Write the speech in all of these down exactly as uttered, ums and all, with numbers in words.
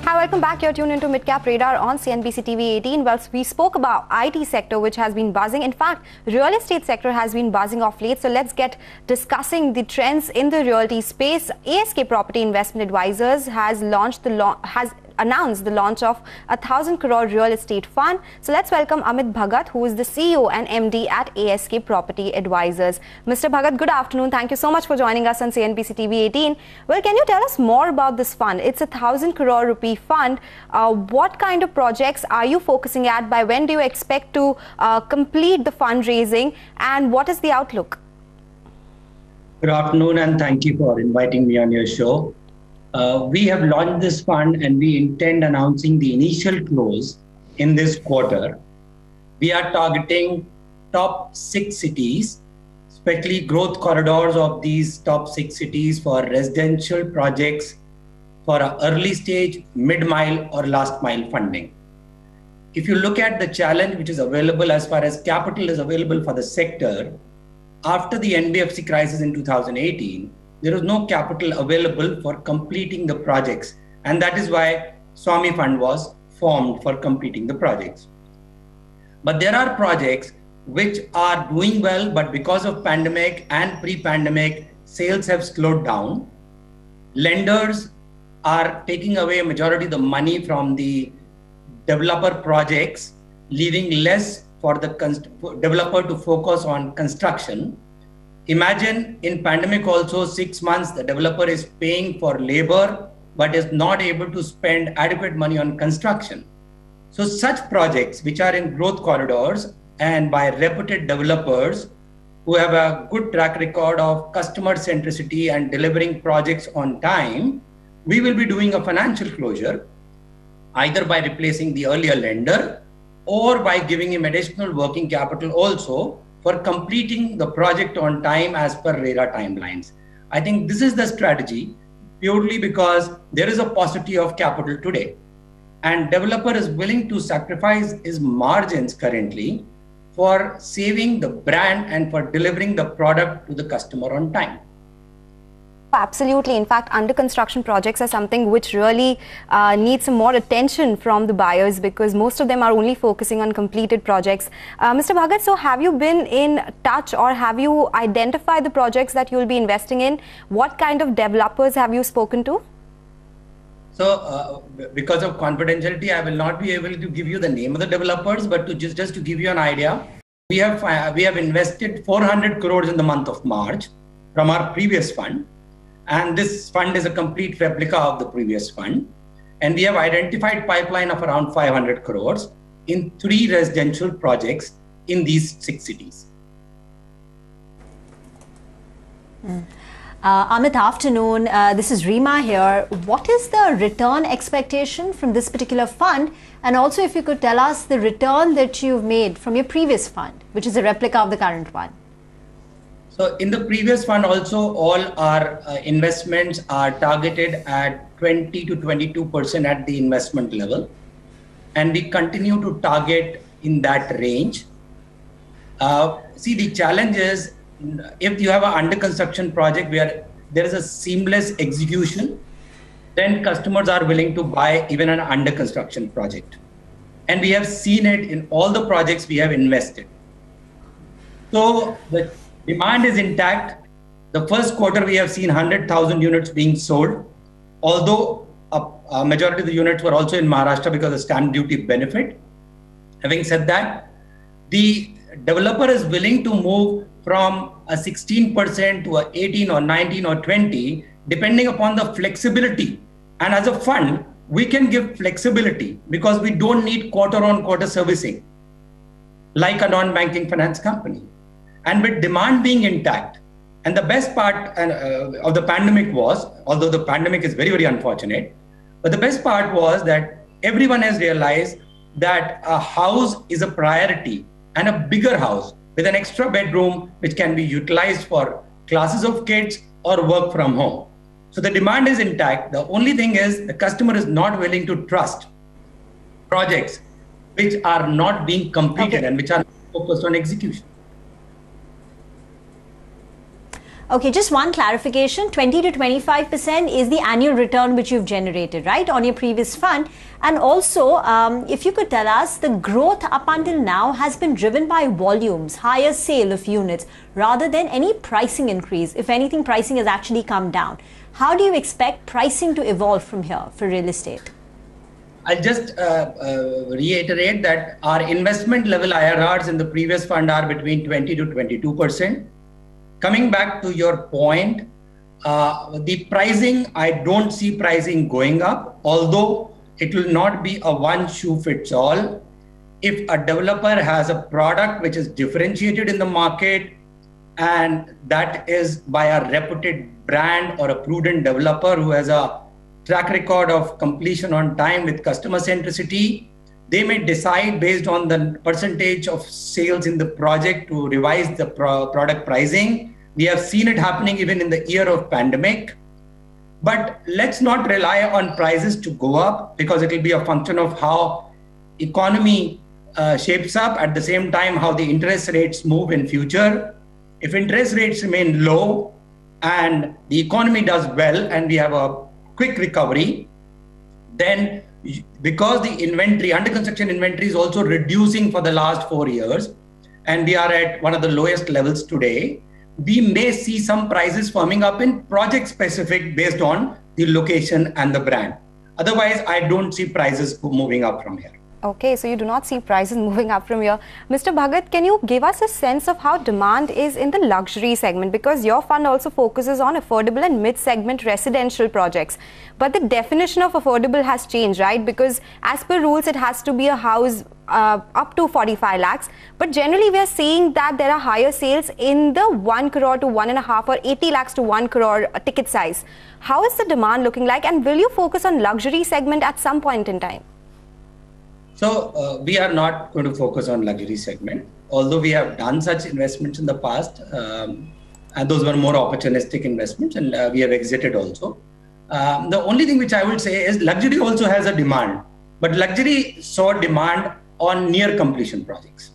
Hi, welcome back. You're tuned into Midcap Radar on C N B C T V eighteen. Well, we spoke about I T sector, which has been buzzing. In fact, real estate sector has been buzzing of late. So let's get discussing the trends in the realty space. A S K Property Investment Advisors has launched the law has announced the launch of a thousand crore real estate fund. So let's welcome Amit Bhagat, who is the C E O and M D at A S K Property Advisors. Mister Bhagat, good afternoon. Thank you so much for joining us on C N B C T V eighteen. Well, can you tell us more about this fund? It's a thousand crore rupee fund. Uh, what kind of projects are you focusing at? By when do you expect to uh, complete the fundraising, and what is the outlook? Good afternoon, and thank you for inviting me on your show. Uh, we have launched this fund and we intend announcing the initial close in this quarter. We are targeting top six cities, especially growth corridors of these top six cities for residential projects for a early stage, mid-mile or last mile funding. If you look at the challenge which is available as far as capital is available for the sector, after the N B F C crisis in two thousand eighteen, there was no capital available for completing the projects. And that is why Swami Fund was formed for completing the projects. But there are projects which are doing well, but because of pandemic and pre-pandemic, sales have slowed down. Lenders are taking away a majority of the money from the developer projects, leaving less for the developer to focus on construction. Imagine in pandemic also six months, the developer is paying for labor, but is not able to spend adequate money on construction. So such projects which are in growth corridors and by reputed developers who have a good track record of customer centricity and delivering projects on time, we will be doing a financial closure, either by replacing the earlier lender or by giving him additional working capital also for completing the project on time as per RERA timelines. I think this is the strategy purely because there is a paucity of capital today. And developer is willing to sacrifice his margins currently for saving the brand and for delivering the product to the customer on time. Absolutely. In fact, under construction projects are something which really uh, needs some more attention from the buyers, because most of them are only focusing on completed projects. Uh, Mister Bhagat, so have you been in touch or have you identified the projects that you will be investing in? What kind of developers have you spoken to? So uh, because of confidentiality, I will not be able to give you the name of the developers, but to just, just to give you an idea, we have, uh, we have invested four hundred crores in the month of March from our previous fund. And this fund is a complete replica of the previous fund. And we have identified pipeline of around five hundred crores in three residential projects in these six cities. Mm. Uh, Amit, afternoon. Uh, this is Rima here. What is the return expectation from this particular fund? And also if you could tell us the return that you've made from your previous fund, which is a replica of the current one. So in the previous fund also, all our uh, investments are targeted at twenty to twenty-two percent at the investment level. And we continue to target in that range. Uh, see, the challenge is if you have an under construction project where there is a seamless execution, then customers are willing to buy even an under construction project. And we have seen it in all the projects we have invested. So the demand is intact. The first quarter, we have seen one hundred thousand units being sold, although a, a majority of the units were also in Maharashtra because of stamp duty benefit. Having said that, the developer is willing to move from a sixteen percent to a eighteen or nineteen or twenty, depending upon the flexibility. And as a fund, we can give flexibility because we don't need quarter on quarter servicing like a non-banking finance company. And with demand being intact, and the best part uh, of the pandemic was, although the pandemic is very, very unfortunate, but the best part was that everyone has realized that a house is a priority, and a bigger house with an extra bedroom which can be utilized for classes of kids or work from home. So the demand is intact. The only thing is the customer is not willing to trust projects which are not being completed okay. and which are focused on execution. Okay, just one clarification, twenty to twenty-five percent is the annual return which you've generated, right, on your previous fund. And also, um, if you could tell us, the growth up until now has been driven by volumes, higher sale of units, rather than any pricing increase. If anything, pricing has actually come down. How do you expect pricing to evolve from here for real estate? I'll just uh, uh, reiterate that our investment level I R Rs in the previous fund are between twenty to twenty-two percent. Coming back to your point, uh, the pricing, I don't see pricing going up, although it will not be a one shoe fits all. If a developer has a product which is differentiated in the market, and that is by a reputed brand or a prudent developer who has a track record of completion on time with customer centricity, they may decide based on the percentage of sales in the project to revise the pro product pricing. We have seen it happening even in the year of pandemic. But let's not rely on prices to go up, because it will be a function of how economy uh, shapes up, at the same time how the interest rates move in future. If interest rates remain low and the economy does well and we have a quick recovery, then because the inventory, under construction inventory is also reducing for the last four years, and we are at one of the lowest levels today, we may see some prices firming up in project specific based on the location and the brand. Otherwise, I don't see prices moving up from here. Okay, so you do not see prices moving up from here. Mister Bhagat, can you give us a sense of how demand is in the luxury segment? Because your fund also focuses on affordable and mid-segment residential projects. But the definition of affordable has changed, right? Because as per rules, it has to be a house uh, up to forty-five lakhs. But generally, we are seeing that there are higher sales in the one crore to one and a half or eighty lakhs to one crore ticket size. How is the demand looking like? And will you focus on luxury segment at some point in time? So uh, we are not going to focus on luxury segment, although we have done such investments in the past, um, and those were more opportunistic investments, and uh, we have exited also. Um, the only thing which I would say is luxury also has a demand, but luxury saw demand on near completion projects.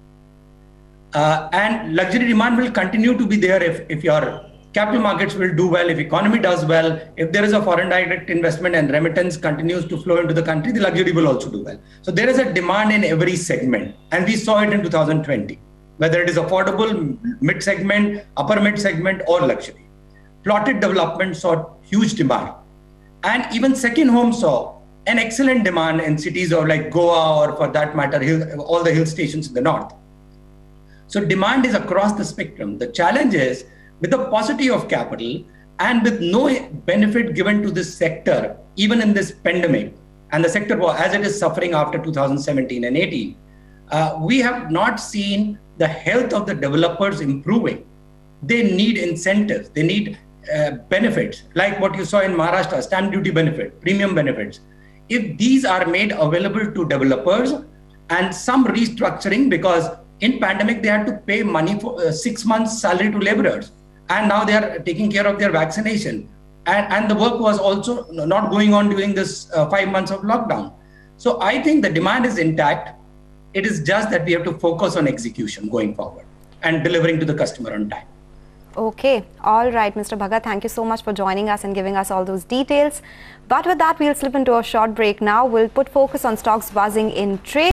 Uh, and luxury demand will continue to be there if, if your capital markets will do well, if economy does well, if there is a foreign direct investment and remittance continues to flow into the country, the luxury will also do well. So there is a demand in every segment, and we saw it in two thousand twenty, whether it is affordable, mid-segment, upper mid-segment or luxury. Plotted development saw huge demand, and even second home saw an excellent demand in cities of like Goa, or for that matter, hill, all the hill stations in the north. So demand is across the spectrum. The challenge is, with the paucity of capital and with no benefit given to this sector, even in this pandemic, and the sector as it is suffering after two thousand seventeen and eighteen, uh, we have not seen the health of the developers improving. They need incentives, they need uh, benefits, like what you saw in Maharashtra, stamp duty benefit, premium benefits. If these are made available to developers, and some restructuring, because in pandemic they had to pay money for uh, six months salary to laborers, and now they are taking care of their vaccination. And, and the work was also not going on during this uh, five months of lockdown. So I think the demand is intact. It is just that we have to focus on execution going forward and delivering to the customer on time. Okay. All right, Mister Bhagat, thank you so much for joining us and giving us all those details. But with that, we'll slip into a short break now. We'll put focus on stocks buzzing in trade.